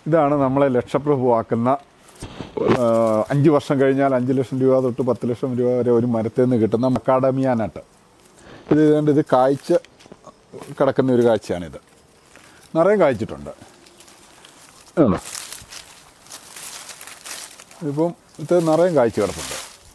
ഇതാണ് നമ്മളെ ലക്ഷപ്രഭുവാക്കുന്ന 5 വർഷം കഴിഞ്ഞാൽ 5 ലക്ഷം രൂപ തൊട്ട് 10 ലക്ഷം രൂപ വരെ ഒരു മരത്തിൽ നിന്ന് കിട്ടുന്ന മക്കാഡമിയ നട്ട്. ഇത് കായ്ച്ച് കിടക്കുന്ന ഒരു കാഴ്ചയാണിത്. നിറയെ കായ്ച്ചിട്ടുണ്ട്. ഇപ്പം ഇത് നിറയെ കായ്ച്ച് കിടപ്പുണ്ട്.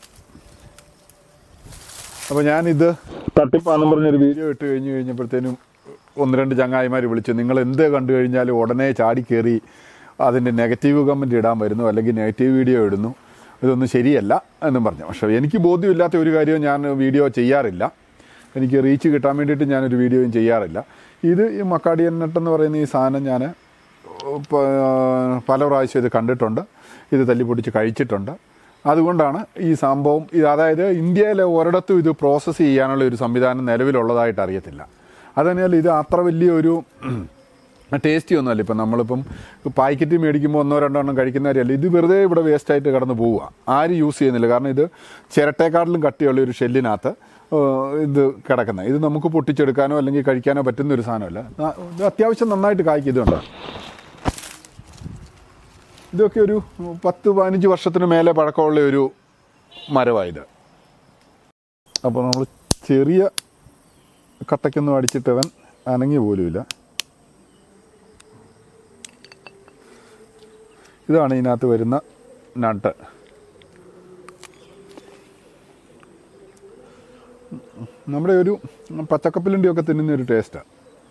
അപ്പോൾ ഞാനിത് തട്ടിപ്പാണെന്ന് പറഞ്ഞൊരു വീഡിയോ ഇട്ട് കഴിഞ്ഞപ്പോഴത്തേനും 1-2 ചങ്ങായിമാർ വിളിച്ചു. നിങ്ങൾ എന്ത് കണ്ടു കഴിഞ്ഞാലും ഉടനെ ചാടിക്കയറി അതിൻ്റെ നെഗറ്റീവ് കമൻറ്റ് ഇടാൻ വരുന്നു, അല്ലെങ്കിൽ നെഗറ്റീവ് വീഡിയോ ഇടുന്നു, ഇതൊന്നും ശരിയല്ല എന്നും പറഞ്ഞു. പക്ഷേ എനിക്ക് ബോധ്യമില്ലാത്ത ഒരു കാര്യവും ഞാൻ വീഡിയോ ചെയ്യാറില്ല. എനിക്ക് റീച്ച് കിട്ടാൻ വേണ്ടിയിട്ട് ഞാനൊരു വീഡിയോയും ചെയ്യാറില്ല. ഈ മക്കാഡിയ നട്ട് എന്ന് പറയുന്ന ഈ സാധനം ഞാൻ പല പ്രാവശ്യം ഇത് കണ്ടിട്ടുണ്ട്, ഇത് തല്ലിപ്പൊടിച്ച് കഴിച്ചിട്ടുണ്ട്. അതുകൊണ്ടാണ് ഈ സംഭവം അതായത് ഇന്ത്യയിലെ ഒരിടത്തും ഇത് പ്രോസസ്സ് ചെയ്യാനുള്ള ഒരു സംവിധാനം നിലവിലുള്ളതായിട്ട് അറിയത്തില്ല. അതുതന്നെയല്ല ഇത് അത്ര വലിയൊരു ടേസ്റ്റി ഒന്നുമല്ല. ഇപ്പം നമ്മളിപ്പം പാക്കറ്റ് മേടിക്കുമ്പോൾ 1-2 എണ്ണം കഴിക്കുന്നവരല്ല. ഇത് വെറുതെ ഇവിടെ വേസ്റ്റായിട്ട് കടന്ന് പോവുക, ആരും യൂസ് ചെയ്യുന്നില്ല. കാരണം ഇത് ചിരട്ടേക്കാട്ടിലും കട്ടിയുള്ള ഒരു ഷെല്ലിനകത്ത് ഇത് കിടക്കുന്നത്. ഇത് നമുക്ക് പൊട്ടിച്ചെടുക്കാനോ അല്ലെങ്കിൽ കഴിക്കാനോ പറ്റുന്ന ഒരു സാധനമല്ല. ഇത് അത്യാവശ്യം നന്നായിട്ട് കായ്ക്കുന്നുണ്ട്. ഇതൊക്കെ ഒരു 10-15 വർഷത്തിന് മേലെ പഴക്കമുള്ള ഒരു മരമായത്. അപ്പോൾ നമ്മൾ ചെറിയ കട്ടയ്ക്കൊന്നും അടിച്ചിട്ടവൻ അനങ്ങി പോലുമില്ല. ഇതാണ് ഇതിനകത്ത് വരുന്ന നട്ട്. നമ്മുടെ ഒരു പച്ചക്കപ്പലിൻ്റെയൊക്കെ തിന്നുന്നൊരു ടേസ്റ്റാണ്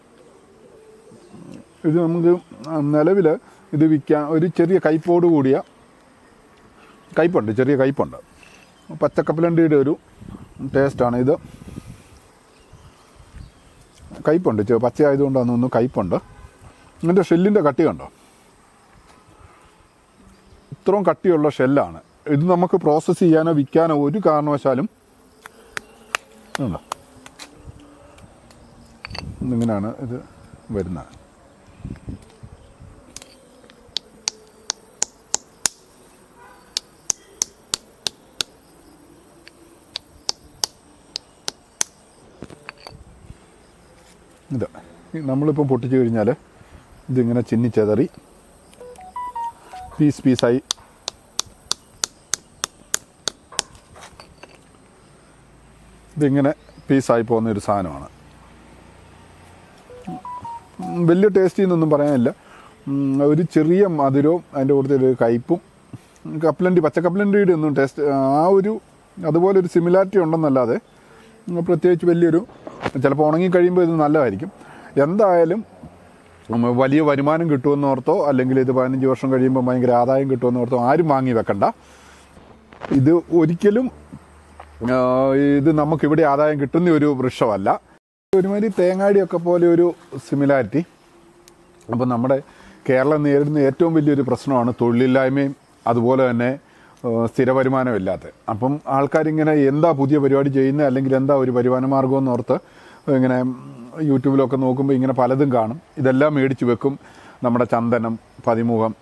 ഇത്. നമുക്ക് നിലവിൽ ഇത് വിൽക്കാൻ ഒരു ചെറിയ കയ്പോട് കൂടിയ കയ്പുണ്ട്, ചെറിയ കയ്പുണ്ട്. പച്ചക്കപ്പലണ്ടിയുടെ ഒരു ടേസ്റ്റാണ് ഇത്. കയ്പുണ്ട്, പച്ചയായതുകൊണ്ടാണ് ഒന്ന് കയ്പുണ്ട്. ഇതിൻ്റെ ഷെല്ലിൻ്റെ കട്ടി കണ്ടോ, ഇത്രയും കട്ടിയുള്ള ഷെല്ലാണ്. ഇത് നമുക്ക് പ്രോസസ്സ് ചെയ്യാനോ വിൽക്കാനോ ഒരു കാരണവശാലും ഉണ്ടോ. ഇങ്ങനെയാണ് ഇത് വരുന്നത്. ഇത് നമ്മളിപ്പം പൊട്ടിച്ചു കഴിഞ്ഞാൽ ഇതിങ്ങനെ ചിന്നിച്ചെതറി പീസായി ഇതിങ്ങനെ പീസായി പോകുന്നൊരു സാധനമാണ്. വലിയ ടേസ്റ്റി എന്നൊന്നും പറയാനില്ല. ഒരു ചെറിയ മധുരവും അതിൻ്റെ കൂടുതൽ ഒരു കയ്പും. പച്ചക്കപ്പലണ്ടിയുടെ ഒന്നും ടേസ്റ്റ് അതുപോലെ ഒരു സിമിലാരിറ്റി ഉണ്ടെന്നല്ലാതെ പ്രത്യേകിച്ച് വലിയൊരു, ചിലപ്പോൾ ഉണങ്ങി കഴിയുമ്പോൾ ഇത് നല്ലതായിരിക്കും. എന്തായാലും വലിയ വരുമാനം കിട്ടുമെന്നോർത്തോ അല്ലെങ്കിൽ ഇത് 15 വർഷം കഴിയുമ്പോൾ ഭയങ്കര ആദായം കിട്ടുമെന്നോർത്തോ ആരും വാങ്ങി വെക്കണ്ട. ഇത് ഒരിക്കലും ഇത് നമുക്കിവിടെ ആദായം കിട്ടുന്ന ഒരു വൃക്ഷമല്ല. ഒരുമാതിരി തേങ്ങാടിയൊക്കെ പോലെ ഒരു സിമിലാരിറ്റി. അപ്പോൾ നമ്മുടെ കേരളം നേരിടുന്ന ഏറ്റവും വലിയൊരു പ്രശ്നമാണ് തൊഴിലില്ലായ്മയും അതുപോലെ തന്നെ സ്ഥിര വരുമാനമില്ലാത്ത. അപ്പം ആൾക്കാരിങ്ങനെ എന്താ പുതിയ പരിപാടി ചെയ്യുന്നത് അല്ലെങ്കിൽ എന്താ ഒരു വരുമാന മാർഗമെന്ന് ഓർത്ത് ഇങ്ങനെ യൂട്യൂബിലൊക്കെ നോക്കുമ്പോൾ ഇങ്ങനെ പലതും കാണും. ഇതെല്ലാം മേടിച്ച് വെക്കും. നമ്മുടെ ചന്ദനം, പതിമുഖം,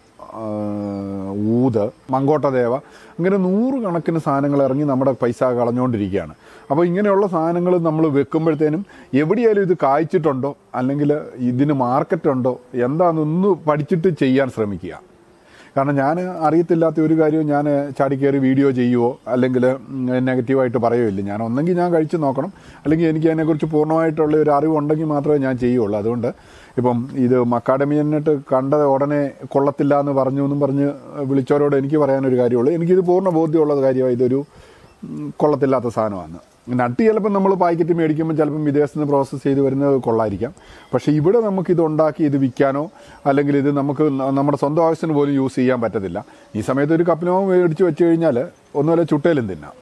ഊത്, മങ്കോട്ടദേവ, അങ്ങനെ 100 കണക്കിന് സാധനങ്ങൾ ഇറങ്ങി നമ്മുടെ പൈസ കളഞ്ഞുകൊണ്ടിരിക്കുകയാണ്. അപ്പോൾ ഇങ്ങനെയുള്ള സാധനങ്ങൾ നമ്മൾ വെക്കുമ്പോഴത്തേനും എവിടെയായാലും ഇത് കായ്ച്ചിട്ടുണ്ടോ അല്ലെങ്കിൽ ഇതിന് മാർക്കറ്റുണ്ടോ എന്താണെന്നൊന്ന് പഠിച്ചിട്ട് ചെയ്യാൻ ശ്രമിക്കുക. കാരണം ഞാൻ അറിയത്തില്ലാത്ത ഒരു കാര്യവും ഞാൻ ചാടിക്കയറി വീഡിയോ ചെയ്യുമോ അല്ലെങ്കിൽ നെഗറ്റീവായിട്ട് പറയുമില്ല. ഞാൻ ഒന്നെങ്കിൽ ഞാൻ കഴിച്ച് നോക്കണം, അല്ലെങ്കിൽ എനിക്ക് അതിനെക്കുറിച്ച് പൂർണ്ണമായിട്ടുള്ള ഒരു അറിവുണ്ടെങ്കിൽ മാത്രമേ ഞാൻ ചെയ്യുള്ളൂ. അതുകൊണ്ട് ഇപ്പം ഇത് മക്കാഡമിയ നട്ട് കണ്ട ഉടനെ കൊള്ളത്തില്ല എന്ന് പറഞ്ഞ് വിളിച്ചവരോട് എനിക്ക് പറയാനൊരു കാര്യമുള്ളൂ. എനിക്കിത് പൂർണ്ണ ബോധ്യമുള്ളത് കാര്യമാണ് ഇതൊരു കൊള്ളത്തില്ലാത്ത സാധനമാണ്. നട്ട് ചിലപ്പം നമ്മൾ പാക്കറ്റ് മേടിക്കുമ്പോൾ ചിലപ്പം വിദേശത്ത് നിന്ന് പ്രോസസ്സ് ചെയ്ത് വരുന്നത് കൊള്ളായിരിക്കാം. പക്ഷേ ഇവിടെ നമുക്കിത് ഉണ്ടാക്കി ഇത് വിൽക്കാനോ അല്ലെങ്കിൽ ഇത് നമുക്ക് നമ്മുടെ സ്വന്തം ആവശ്യത്തിന് പോലും യൂസ് ചെയ്യാൻ പറ്റത്തില്ല. ഈ സമയത്ത് ഒരു കപ്പിനോ മേടിച്ച് വെച്ച് കഴിഞ്ഞാൽ ഒന്നുമല്ല ചുട്ടയിലും തിന്നാം.